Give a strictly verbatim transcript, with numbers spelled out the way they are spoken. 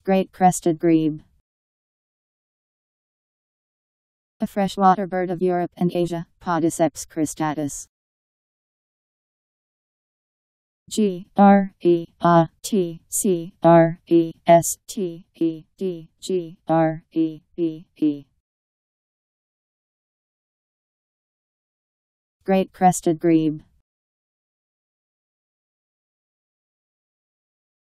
Great crested grebe. A freshwater bird of Europe and Asia, Podiceps cristatus. G R E A T C R E S T E D G R E B E. Great crested grebe.